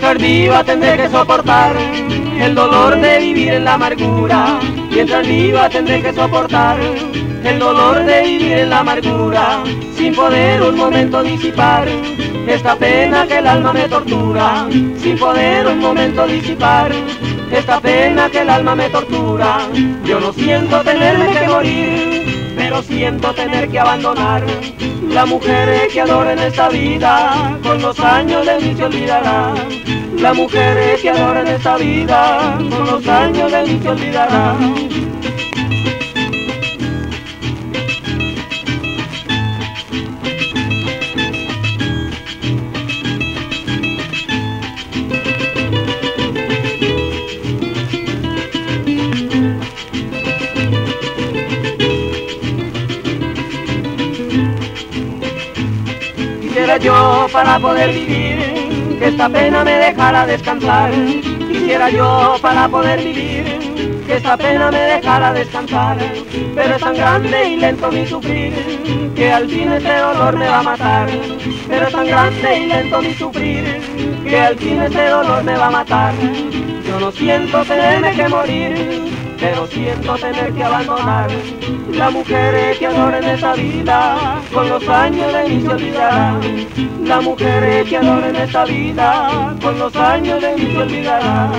Mientras viva tendré que soportar el dolor de vivir en la amargura. Mientras viva tendré que soportar el dolor de vivir en la amargura, sin poder un momento disipar esta pena que el alma me tortura, sin poder un momento disipar esta pena que el alma me tortura. Yo no siento tenerme que morir, pero siento tener que abandonar la mujer que adoro en esta vida, con los años de mí se olvidará. La mujer que adoro en esta vida, con los años de mí se olvidará. Quisiera yo para poder vivir, que esta pena me dejara descansar. Quisiera yo para poder vivir, que esta pena me dejara descansar. Pero es tan grande y lento mi sufrir, que al fin este dolor me va a matar. Pero es tan grande y lento mi sufrir, que al fin este dolor me va a matar. Yo no siento tenerme que morir, pero siento tener que abandonar la mujer que adoro en esta vida, con los años de mí se olvidará. La mujer que adoro en esta vida, con los años de mí se olvidará.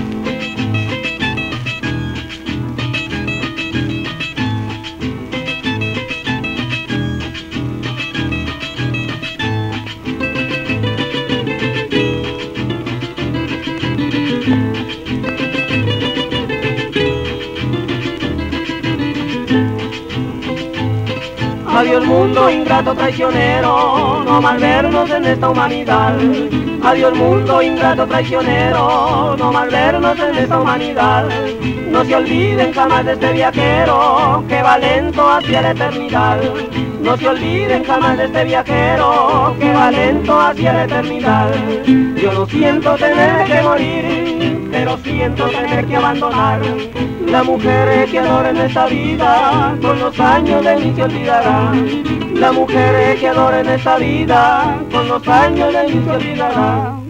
Adiós mundo ingrato traicionero, no mal vernos en esta humanidad. Adiós mundo ingrato traicionero, no mal vernos en esta humanidad. No se olviden jamás de este viajero, que va lento hacia la eternidad. No se olviden jamás de este viajero, que va lento hacia la eternidad. Yo no siento tener que morir, pero siento tener que abandonar la mujer que adoro en esta vida, con los años de mí se olvidará. La mujer que adoro en esta vida, con los años de mí se olvidará.